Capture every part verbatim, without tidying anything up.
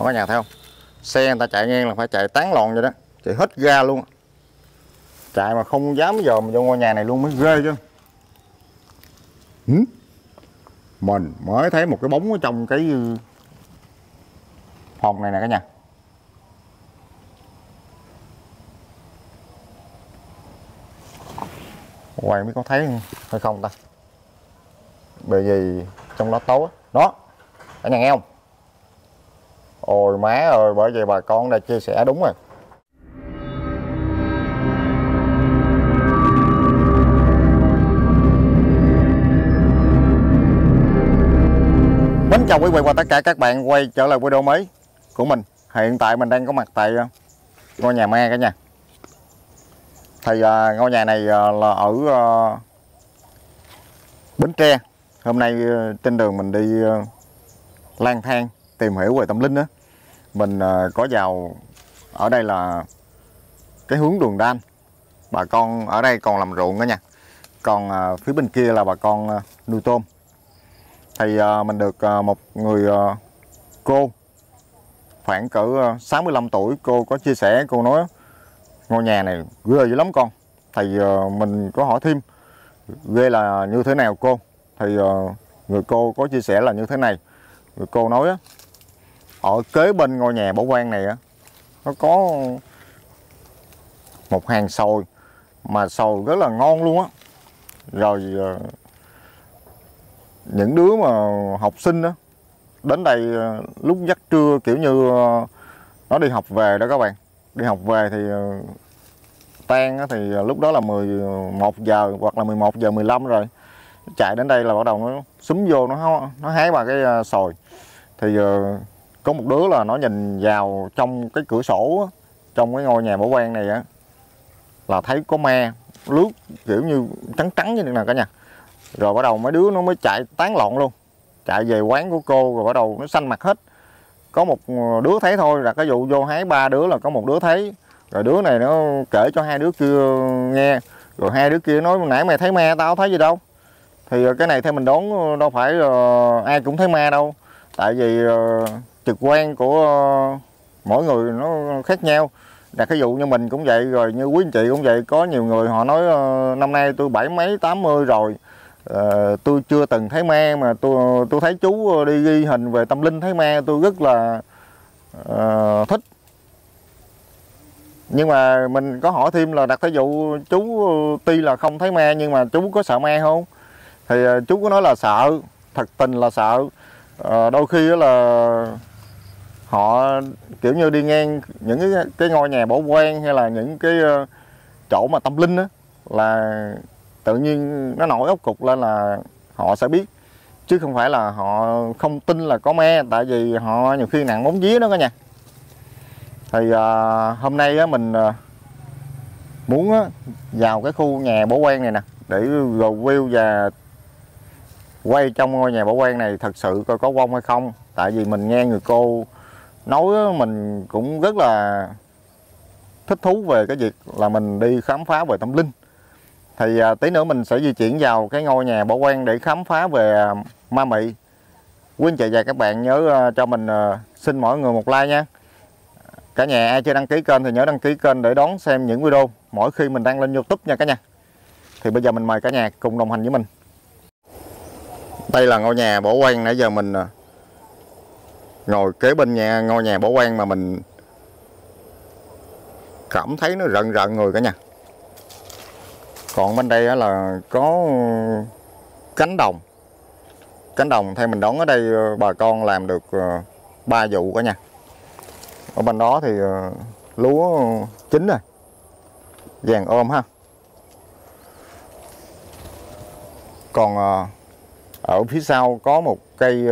Đó, cả nhà thấy không? Xe người ta chạy ngang là phải chạy tán loạn vậy đó, chạy hết ga luôn, chạy mà không dám dòm vô ngôi nhà này luôn mới ghê chứ. Ừ? Mình mới thấy một cái bóng ở trong cái phòng này nè cả nhà. Quay mới có thấy hay không ta, bởi vì trong đó tối đó cả nhà nghe không? Ôi má ơi, bởi vì bà con đã chia sẻ đúng rồi. Mến chào quý vị và tất cả các bạn quay trở lại video mới của mình. Hiện tại mình đang có mặt tại ngôi nhà ma cả nhà. Thì uh, ngôi nhà này uh, là ở uh, Bến Tre. Hôm nay uh, trên đường mình đi uh, lang thang tìm hiểu về tâm linh đó, mình uh, có vào ở đây là cái hướng Đường Đan. Bà con ở đây còn làm ruộng đó nha. Còn uh, phía bên kia là bà con uh, nuôi tôm. Thì uh, mình được uh, một người uh, cô khoảng cỡ uh, sáu mươi lăm tuổi, cô có chia sẻ, cô nói ngôi nhà này ghê dữ lắm con. Thì uh, mình có hỏi thêm ghê là như thế nào cô. Thì uh, người cô có chia sẻ là như thế này. Người cô nói á, ở kế bên ngôi nhà bỏ hoang này á, nó có một hàng sồi, mà sồi rất là ngon luôn á. Rồi uh, những đứa mà học sinh đó đến đây uh, lúc giấc trưa, kiểu như uh, nó đi học về đó các bạn. Đi học về thì uh, tan á, thì lúc đó là mười một giờ hoặc là mười một giờ mười lăm rồi. Chạy đến đây là bắt đầu nó xúm vô, nó nó hái ba cái uh, sồi. Thì uh, có một đứa là nó nhìn vào trong cái cửa sổ á, trong cái ngôi nhà bỏ hoang này á, là thấy có ma lướt kiểu như trắng trắng như thế nào cả nhà. Rồi bắt đầu mấy đứa nó mới chạy tán loạn luôn, chạy về quán của cô, rồi bắt đầu nó xanh mặt hết. Có một đứa thấy thôi, là cái vụ vô hái ba đứa là có một đứa thấy, rồi đứa này nó kể cho hai đứa kia nghe, rồi hai đứa kia nói nãy mày thấy ma, tao thấy gì đâu. Thì cái này theo mình đoán đâu phải uh, ai cũng thấy ma đâu, tại vì uh, trực quan của uh, mỗi người nó khác nhau. Là cái vụ như mình cũng vậy, rồi như quý anh chị cũng vậy. Có nhiều người họ nói uh, năm nay tôi bảy mấy tám mươi rồi, uh, tôi chưa từng thấy ma, mà tôi tôi thấy chú đi ghi hình về tâm linh thấy ma, tôi rất là uh, thích. Nhưng mà mình có hỏi thêm là đặt cái vụ chú tuy là không thấy ma nhưng mà chú có sợ ma không? Thì uh, chú có nói là sợ, thật tình là sợ. Uh, đôi khi là họ kiểu như đi ngang những cái, cái ngôi nhà bỏ hoang hay là những cái uh, chỗ mà tâm linh á, là tự nhiên nó nổi ốc cục lên là họ sẽ biết, chứ không phải là họ không tin là có ma, tại vì họ nhiều khi nặng bóng vía đó cả nhà. Thì uh, hôm nay á, mình uh, muốn á, vào cái khu nhà bỏ hoang này nè để review và quay trong ngôi nhà bỏ hoang này thật sự coi có vong hay không. Tại vì mình nghe người cô nói á, mình cũng rất là thích thú về cái việc là mình đi khám phá về tâm linh. Thì à, tí nữa mình sẽ di chuyển vào cái ngôi nhà bỏ hoang để khám phá về à, ma mị. Quý anh chị và các bạn nhớ à, cho mình à, xin mỗi người một like nha. Cả nhà ai chưa đăng ký kênh thì nhớ đăng ký kênh để đón xem những video mỗi khi mình đăng lên YouTube nha cả nhà. Thì bây giờ mình mời cả nhà cùng đồng hành với mình. Đây là ngôi nhà bỏ hoang, nãy giờ mình à, ngồi kế bên nhà ngôi nhà bỏ hoang mà mình cảm thấy nó rợn rợn người cả nhà. Còn bên đây là có cánh đồng. Cánh đồng theo mình đoán ở đây bà con làm được ba vụ cả nhà. Ở bên đó thì lúa chín rồi, vàng ôm ha. Còn ở phía sau có một cây,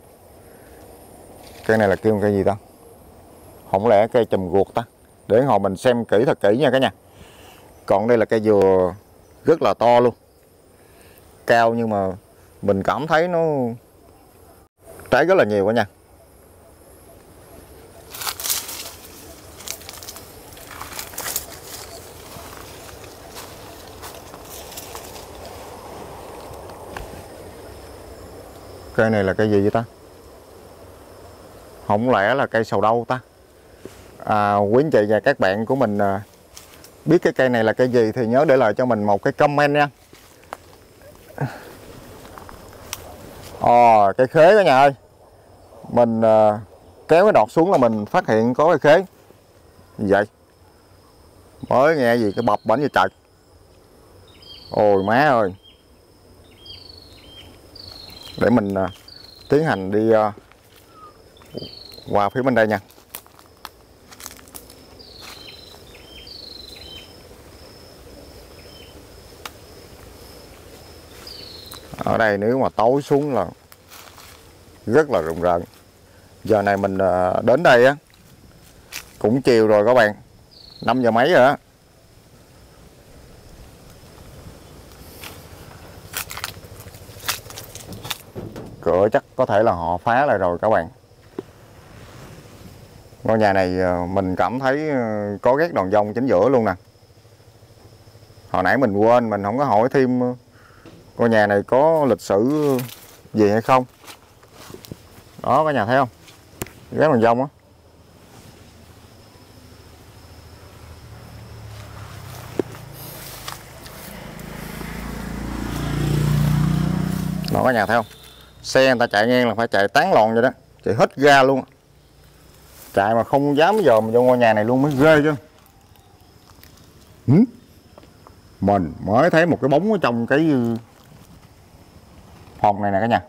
cây này là kêu cây gì ta? Không lẽ cây chùm guột ta? Để hồi mình xem kỹ thật kỹ nha cả nhà. Còn đây là cây dừa rất là to luôn, cao, nhưng mà mình cảm thấy nó trái rất là nhiều cả nhà. Cây này là cây gì vậy ta? Không lẽ là cây sầu đâu ta? À, quý anh chị và các bạn của mình à, biết cái cây này là cây gì thì nhớ để lại cho mình một cái comment nha. Ồ, cây khế cả nhà ơi. Mình à, kéo cái đọt xuống là mình phát hiện có cây khế. Gì vậy? Mới nghe gì cái bập bảnh vậy trời. Ôi má ơi. Để mình à, tiến hành đi à, qua phía bên đây nha. Ở đây nếu mà tối xuống là rất là rùng rợn. Giờ này mình đến đây á cũng chiều rồi các bạn, năm giờ mấy rồi á. Cửa chắc có thể là họ phá lại rồi các bạn. Ngôi nhà này mình cảm thấy có gác đòn dông chính giữa luôn nè. Hồi nãy mình quên, mình không có hỏi thêm ngôi nhà này có lịch sử gì hay không. Đó cả nhà thấy không? Gác đòn dông á. Đó cả nhà thấy không? Xe người ta chạy ngang là phải chạy tán loạn vậy đó, chạy hết ga luôn. Chạy mà không dám dòm vô ngôi nhà này luôn mới ghê chứ. Ừ? Mình mới thấy một cái bóng ở trong cái phòng này nè cả nhà.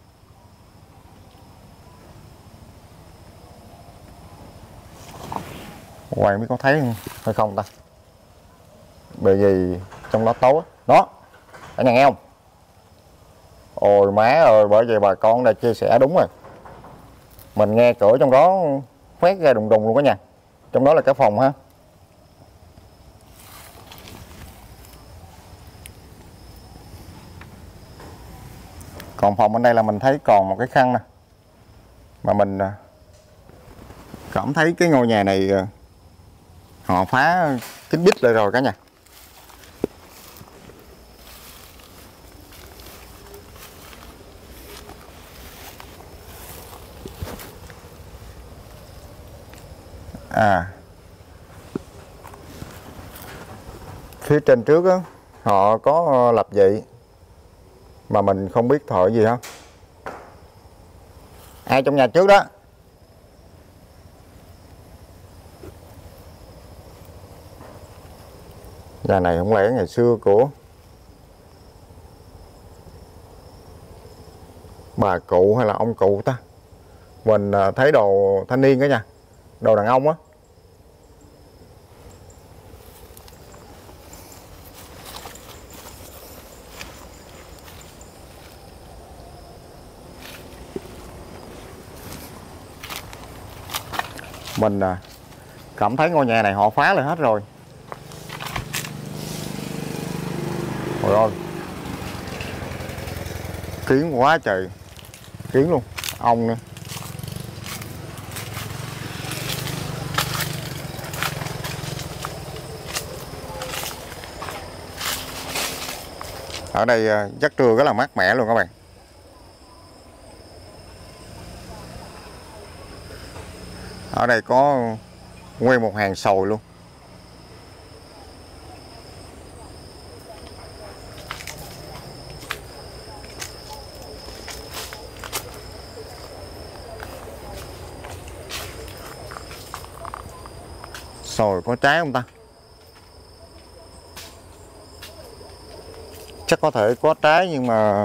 Quay biết có thấy hay không ta? Bởi vì trong đó tối đó, cả nhà nghe không? Ôi má ơi, bởi vì bà con đã chia sẻ đúng rồi. Mình nghe cửa trong đó khoét ra đùng đùng luôn cả nhà. Trong đó là cái phòng ha. Còn phòng bên đây là mình thấy còn một cái khăn nè. Mà mình cảm thấy cái ngôi nhà này họ phá kín bít lại rồi cả nhà. À, phía trên trước á họ có lập dị mà mình không biết thợ gì hết. Ai trong nhà trước đó? Nhà này không lẽ ngày xưa của bà cụ hay là ông cụ ta? Mình thấy đồ thanh niên đó nha, đồ đàn ông á. Mình cảm thấy ngôi nhà này họ phá lại hết rồi. Trời ơi, kiến quá trời, kiến luôn, ong nữa. Ở đây giấc trưa rất là mát mẻ luôn các bạn. Ở đây có nguyên một hàng sồi luôn. Sồi có trái không ta? Chắc có thể có trái nhưng mà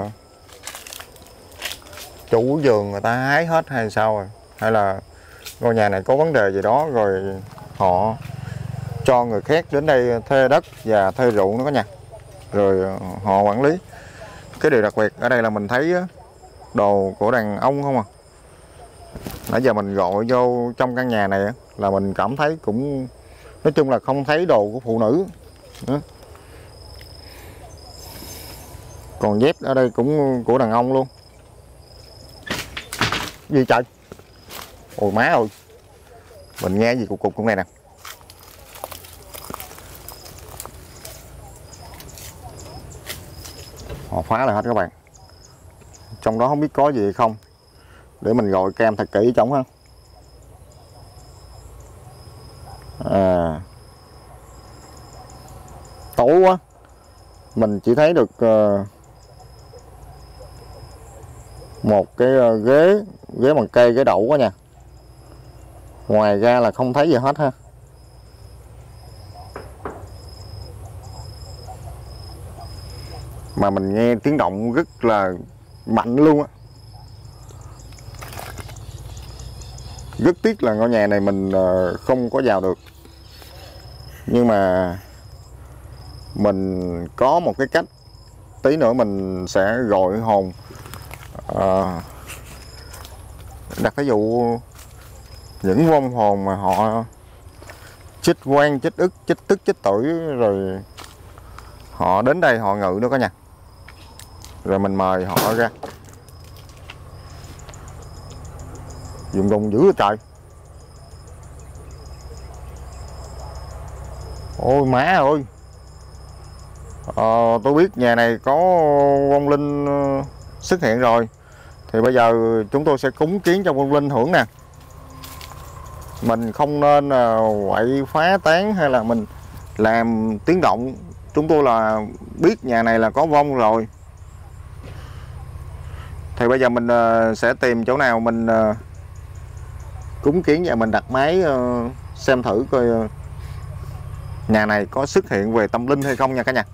chủ vườn người ta hái hết hay sao rồi. Hay là ngôi nhà này có vấn đề gì đó rồi họ cho người khác đến đây thuê đất và thuê ruộng nữa cả nhà. Rồi họ quản lý. Cái điều đặc biệt ở đây là mình thấy đồ của đàn ông không à. Nãy giờ mình gọi vô trong căn nhà này là mình cảm thấy cũng, nói chung là không thấy đồ của phụ nữ nữa. Còn dép ở đây cũng của đàn ông luôn. Gì trời? Ôi má ơi, mình nghe gì cục cục cũng này nè. Họ phá lại hết các bạn. Trong đó không biết có gì hay không. Để mình gọi cam thật kỹ trong ha. tối quá mình chỉ thấy được uh, một cái uh, ghế ghế bằng cây, ghế đậu quá nha, ngoài ra là không thấy gì hết ha. Mà mình nghe tiếng động rất là mạnh luôn á. Rất tiếc là ngôi nhà này mình uh, không có vào được, nhưng mà mình có một cái cách, tí nữa mình sẽ gọi hồn à, đặt ví dụ những vong hồn mà họ chết quan, chết ức, chết tức, chết tuổi rồi họ đến đây họ ngự nữa cả nhà, rồi mình mời họ ra. Dùng đùng dữ trời. Ôi má ơi, ờ, tôi biết nhà này có vong linh xuất hiện rồi, thì bây giờ chúng tôi sẽ cúng kiến cho vong linh hưởng nè. Mình không nên quậy phá tán hay là mình làm tiếng động. Chúng tôi là biết nhà này là có vong rồi, thì bây giờ mình sẽ tìm chỗ nào mình cúng kiến và mình đặt máy xem thử coi nhà này có xuất hiện về tâm linh hay không nha cả nhà.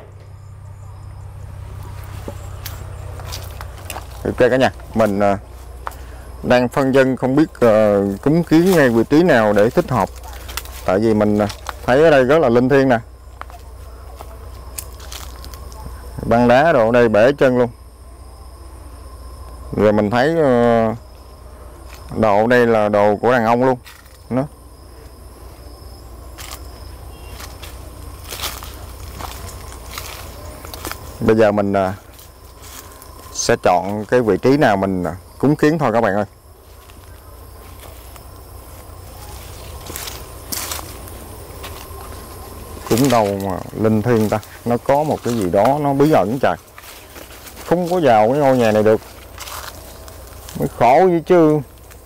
Ok cả nhà, mình đang phân vân không biết cúng kiến ngay vị trí nào để thích hợp, tại vì mình thấy ở đây rất là linh thiêng nè, băng đá đồ ở đây bể chân luôn, rồi mình thấy đồ ở đây là đồ của đàn ông luôn đó. Bây giờ mình sẽ chọn cái vị trí nào mình cúng kiến thôi các bạn ơi. Cúng đâu mà linh thiêng ta, nó có một cái gì đó nó bí ẩn trời, không có vào cái ngôi nhà này được mới khổ vậy chứ.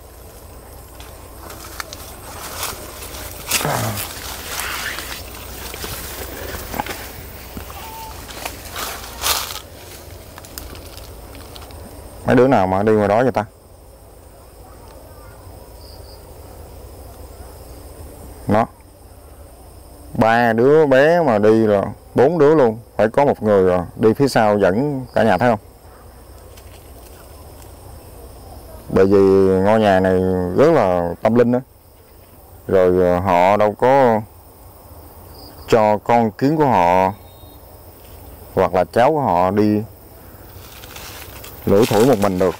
Mấy đứa nào mà đi ngoài đó vậy ta? Nó ba đứa bé mà đi rồi, bốn đứa luôn, phải có một người rồi đi phía sau dẫn cả nhà, thấy không? Bởi vì ngôi nhà này rất là tâm linh đó, rồi họ đâu có cho con kiến của họ hoặc là cháu của họ đi lủi thủi một mình được.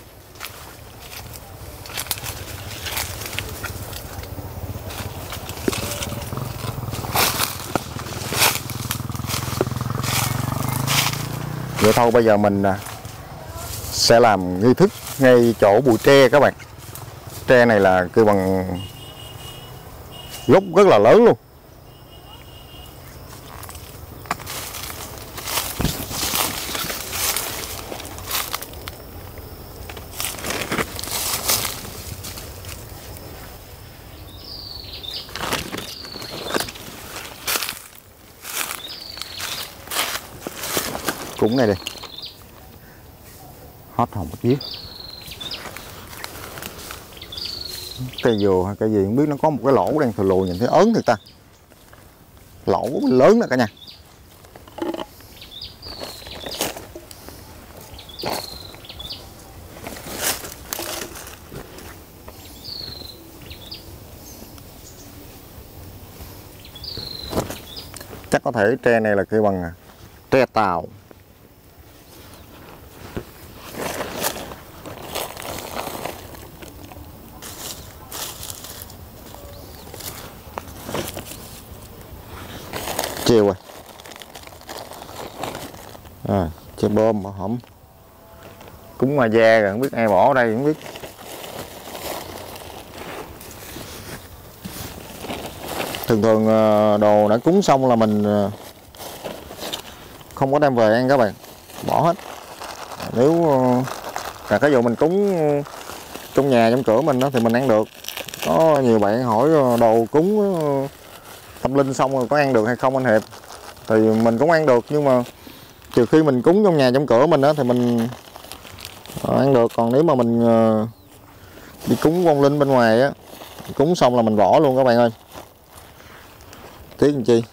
Vậy thôi bây giờ mình sẽ làm nghi thức ngay chỗ bụi tre các bạn. Tre này là kêu bằng gốc rất là lớn luôn. Cúng này đi, hót hồng một chiếc cây dừa hay cây gì không biết, nó có một cái lỗ đang thù lùi, nhìn thấy ớn thiệt ta, lỗ lớn nè cả nhà. Chắc có thể tre này là cây bằng tre tàu. Chiều rồi à, chơi bơm mà hổng cúng ngoài da rồi, không biết ai bỏ ở đây không biết. Thường thường đồ đã cúng xong là mình không có đem về ăn các bạn, bỏ hết. Nếu là cái vụ mình cúng trong nhà trong cửa mình đó thì mình ăn được. Có nhiều bạn hỏi đồ cúng tâm linh xong rồi có ăn được hay không anh Hiệp? thì mình cũng ăn được, nhưng mà trừ khi mình cúng trong nhà trong cửa mình á thì mình ăn được. Còn nếu mà mình đi cúng vong linh bên ngoài á, cúng xong là mình bỏ luôn các bạn ơi, tiếc làm chi.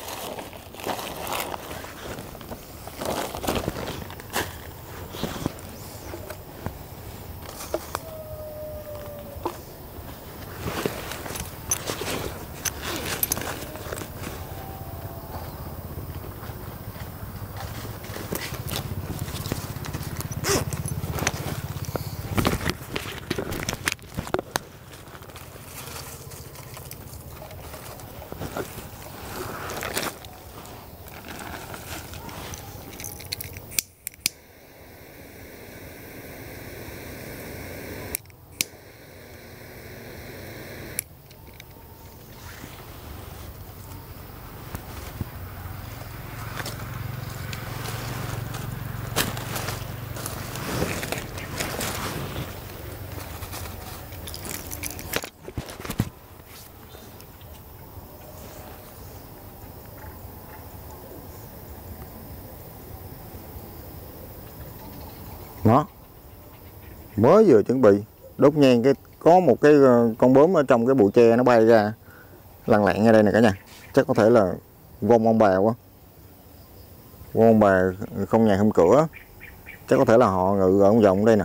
Đó, mới vừa chuẩn bị đốt nhang, cái có một cái con bướm ở trong cái bụi tre nó bay ra lăn lạng ngay đây nè cả nhà. Chắc có thể là vong ông bà quá, vong ông bà không nhà không cửa, chắc có thể là họ ngự ở vòng đây nè.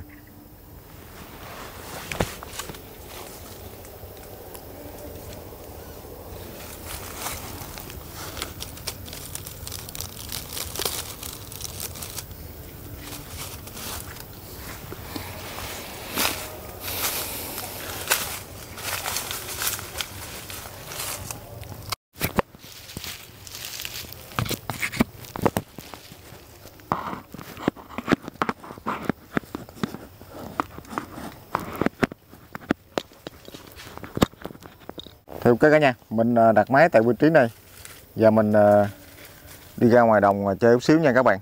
Thì ok cả nhà, mình đặt máy tại vị trí này và mình đi ra ngoài đồng chơi chút xíu nha các bạn.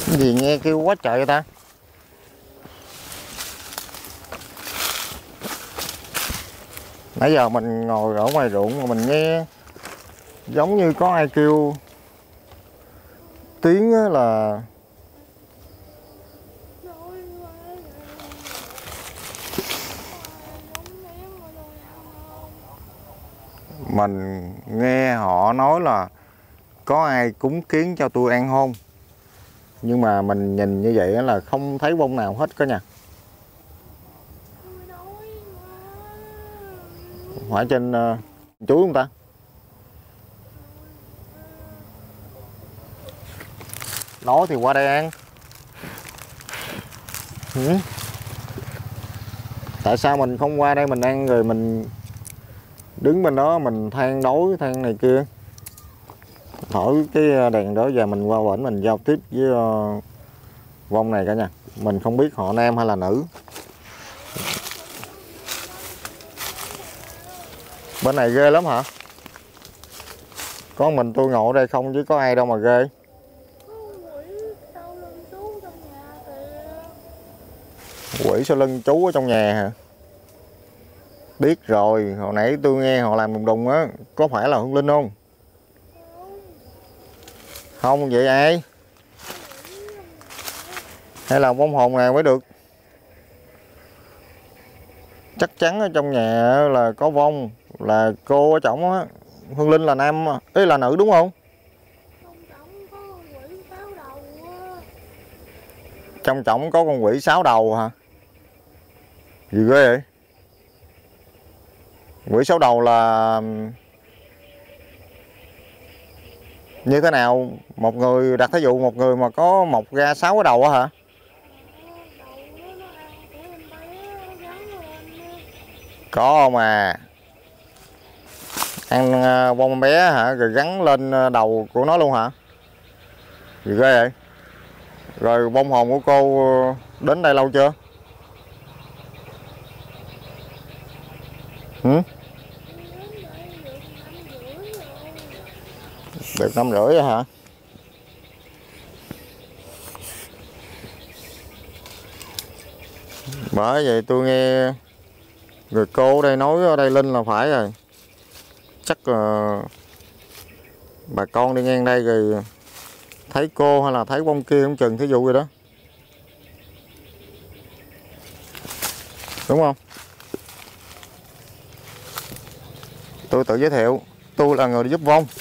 Cái gì nghe kêu quá trời vậy ta? Nãy giờ mình ngồi ở ngoài ruộng mà mình nghe giống như có ai kêu tiếng là mình nghe họ nói là có ai cúng kiến cho tôi ăn hôn, nhưng mà mình nhìn như vậy là không thấy bông nào hết cả nhà. Hỏi trên uh, chú không ta? Nói thì qua đây ăn. Ừ. Tại sao mình không qua đây mình ăn rồi mình đứng bên đó mình than đói than này kia? Thổi cái đèn đó và mình qua bển mình giao tiếp với uh, vong này cả nhà. Mình không biết họ nam hay là nữ. Bên này ghê lắm hả? Có mình tôi ngồi ở đây không chứ có ai đâu mà ghê. Quỷ sau lưng chú ở trong nhà hả? Biết rồi, hồi nãy tôi nghe họ làm đùng đùng á, có phải là Hương Linh không? Không vậy ai? Hay là bóng hồn nào mới được? Chắc chắn ở trong nhà là có vong, là cô ở trong á. Hương Linh là nam, ấy là nữ đúng không? Trong trọng có con quỷ sáu đầu hả? Gì ghê vậy? Quỷ sáu đầu là như thế nào? Một người đặt thí dụ một người mà có mọc ra sáu cái đầu á hả? Có không à? Ăn bông bé hả? Rồi gắn lên đầu của nó luôn hả? Gì ghê vậy? Rồi bông hồn của cô đến đây lâu chưa? Ừ? Được năm rưỡi rồi hả? Bởi vậy tôi nghe người cô ở đây nói ở đây Linh là phải rồi. Chắc là bà con đi ngang đây rồi thấy cô hay là thấy bông kia không chừng thí dụ rồi đó. Đúng không? Tôi tự giới thiệu, tôi là người giúp vong.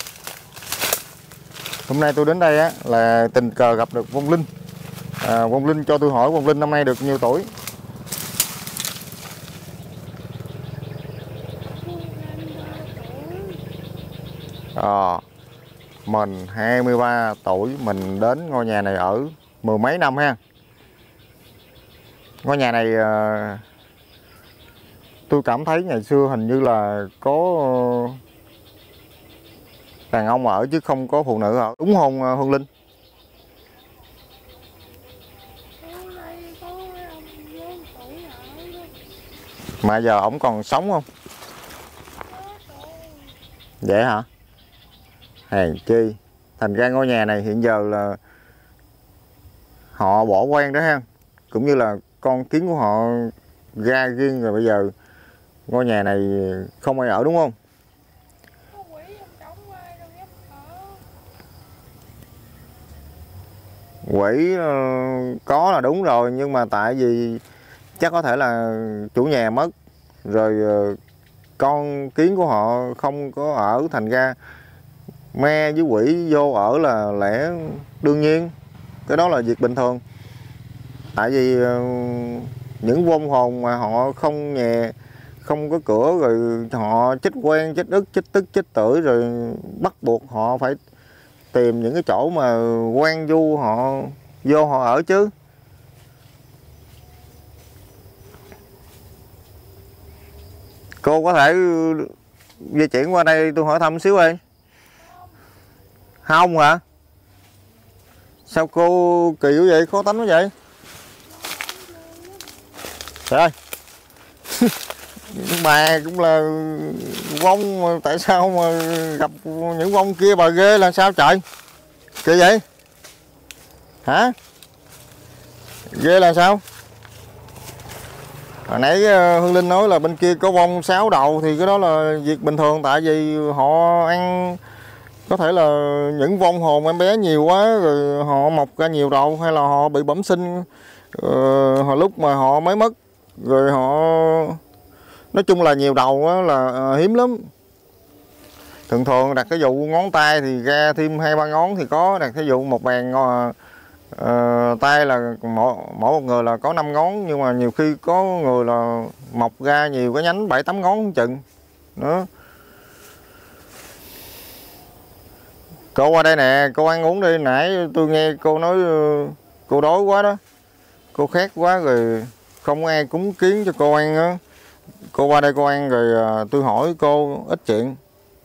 Hôm nay tôi đến đây á là tình cờ gặp được vong Linh. À, vong Linh cho tôi hỏi vong Linh năm nay được nhiêu tuổi? À, mình hai mươi ba tuổi, mình đến ngôi nhà này ở mười mấy năm ha. Ngôi nhà này à, tôi cảm thấy ngày xưa hình như là có đàn ông ở chứ không có phụ nữ ở. Đúng không Hương Linh? Mà giờ ổng còn sống không? Vậy hả? Hèn chi. Thành ra ngôi nhà này hiện giờ là họ bỏ quan đó ha. Cũng như là con kiến của họ ra riêng rồi, bây giờ ngôi nhà này không ai ở đúng không? Quỷ uh, có là đúng rồi, nhưng mà tại vì chắc có thể là chủ nhà mất rồi, uh, con kiến của họ không có ở, thành ra me với quỷ vô ở là lẽ đương nhiên, cái đó là việc bình thường. Tại vì uh, những vong hồn mà họ không nhà không có cửa rồi họ chết quen chết ức chết tức chết tưởi rồi bắt buộc họ phải tìm những cái chỗ mà quen du họ vô họ ở chứ. Cô có thể di chuyển qua đây tôi hỏi thăm xíu đi. Không hả? Sao cô kỳ quá vậy, khó tánh quá vậy? Trời ơi. Bà cũng là vong mà tại sao mà gặp những vong kia bà ghê là sao trời? Kỳ vậy? Hả? Ghê là sao? Hồi nãy Hương Linh nói là bên kia có vong sáu đầu thì cái đó là việc bình thường, tại vì họ ăn có thể là những vong hồn em bé nhiều quá rồi họ mọc ra nhiều đầu, hay là họ bị bẩm sinh uh, hồi lúc mà họ mới mất rồi họ, nói chung là nhiều đầu á, là uh, hiếm lắm. Thường thường đặt cái vụ ngón tay thì ra thêm hai ba ngón thì có, đặt cái vụ một bàn uh, uh, tay là mỗi, mỗi một người là có năm ngón, nhưng mà nhiều khi có người là mọc ra nhiều cái nhánh bảy tám ngón chừng nữa. Cô qua đây nè, cô ăn uống đi, nãy tôi nghe cô nói cô đói quá đó, cô khát quá rồi không có ai cúng kiến cho cô ăn á. Cô qua đây cô ăn rồi tôi hỏi cô ít chuyện.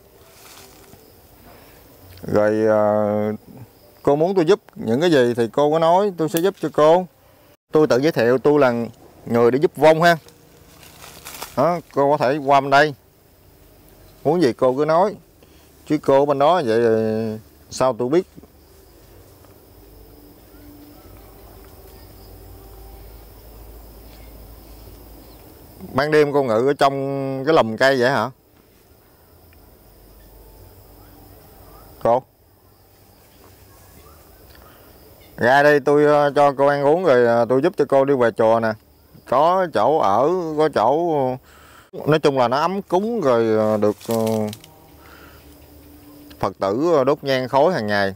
Rồi cô muốn tôi giúp những cái gì thì cô có nói tôi sẽ giúp cho cô. Tôi tự giới thiệu tôi là người để giúp vong ha. Đó, cô có thể qua bên đây, muốn gì cô cứ nói. Chứ cô bên đó vậy rồi sao tôi biết. Ban đêm cô ngự ở trong cái lùm cây vậy hả cô? Ra đây tôi cho cô ăn uống rồi tôi giúp cho cô đi về chùa nè. Có chỗ ở, có chỗ nói chung là nó ấm cúng rồi được Phật tử đốt nhang khói hàng ngày.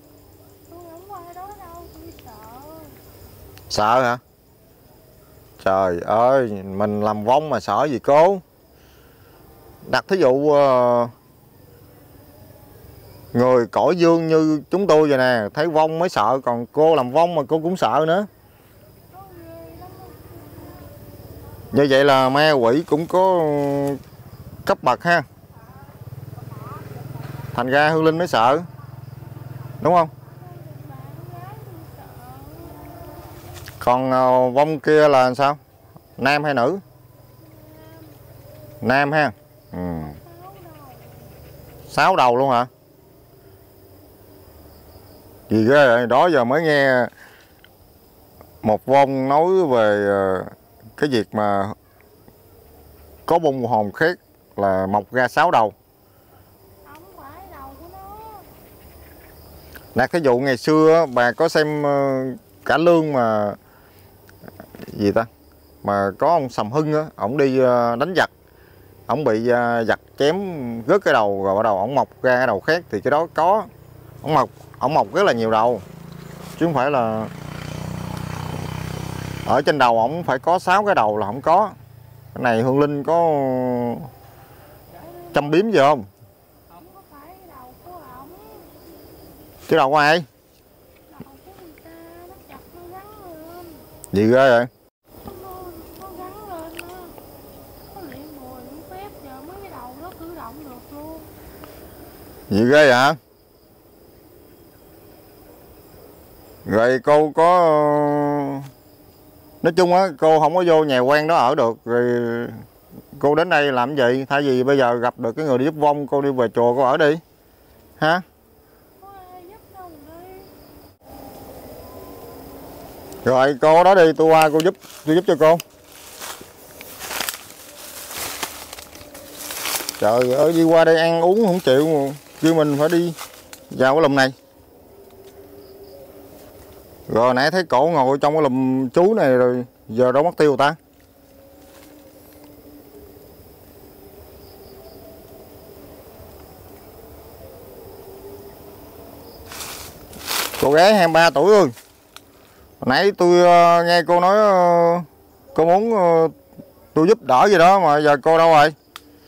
Sợ hả? Trời ơi, mình làm vong mà sợ gì cô? Đặt thí dụ người cõi dương như chúng tôi vậy nè, thấy vong mới sợ, còn cô làm vong mà cô cũng sợ nữa. Như vậy là ma quỷ cũng có cấp bậc ha. Thành ra Hương Linh mới sợ, đúng không? Còn vong kia là sao? Nam hay nữ? Nam ha. Ừ. Sáu đầu luôn hả? Gì ghê vậy? Đó giờ mới nghe một vong nói về cái việc mà có vong hồn khác là mọc ra sáu đầu. Nè, cái vụ ngày xưa bà có xem cả lương mà gì ta, mà có ông Sầm Hưng á, ổng đi đánh giặc, ổng bị giặc chém rớt cái đầu rồi bắt đầu ổng mọc ra cái đầu khác, thì cái đó có, ổng mọc ổng mọc rất là nhiều đầu, chứ không phải là ở trên đầu ổng phải có sáu cái đầu là không có. Cái này Hương Linh có châm biếm gì không? Cái đầu của ai? Gì ghê vậy? Gì ghê vậy hả? Rồi cô có, nói chung á, cô không có vô nhà quen đó ở được, rồi cô đến đây làm gì? Thay vì bây giờ gặp được cái người đi giúp vong, cô đi về chùa cô ở đi ha. Rồi cô đó đi, tôi qua cô giúp, tôi giúp cho cô. Trời ơi, đi qua đây ăn uống không chịu, kêu mình phải đi vào cái lùm này. Rồi nãy thấy cổ ngồi trong cái lùm chú này rồi, giờ đâu mất tiêu ta? Cô gái hai mươi ba tuổi ơi, nãy tôi uh, nghe cô nói uh, cô muốn uh, tôi giúp đỡ gì đó, mà giờ cô đâu rồi?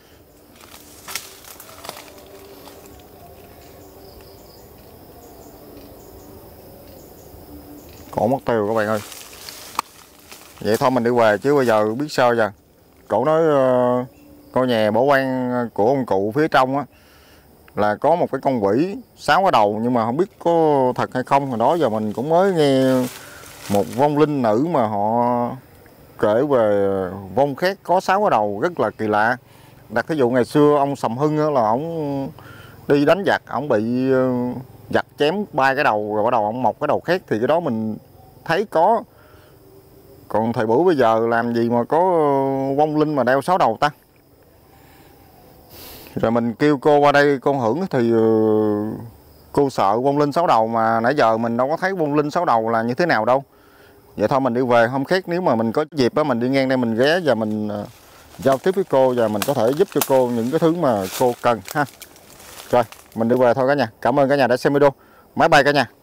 Cổ mất tiêu các bạn ơi. Vậy thôi mình đi về chứ bây giờ biết sao giờ. Cổ nói uh, ngôi nhà bảo quan của ông cụ phía trong á là có một cái con quỷ sáu cái đầu, nhưng mà không biết có thật hay không. Hồi đó giờ mình cũng mới nghe một vong linh nữ mà họ kể về vong khác có sáu cái đầu rất là kỳ lạ. Đặt cái vụ ngày xưa ông Sầm Hưng là ông đi đánh giặc, ông bị giặt chém ba cái đầu rồi bắt đầu ông mọc cái đầu khác thì cái đó mình thấy có. Còn thời buổi bây giờ làm gì mà có vong linh mà đeo sáu đầu ta. Rồi mình kêu cô qua đây con hưởng thì cô sợ vong linh sáu đầu, mà nãy giờ mình đâu có thấy vong linh sáu đầu là như thế nào đâu. Vậy thôi mình đi về, hôm khác nếu mà mình có dịp á mình đi ngang đây mình ghé và mình uh, giao tiếp với cô và mình có thể giúp cho cô những cái thứ mà cô cần ha. Rồi mình đi về thôi cả nhà. Cảm ơn cả nhà đã xem video. Bye bye cả nhà.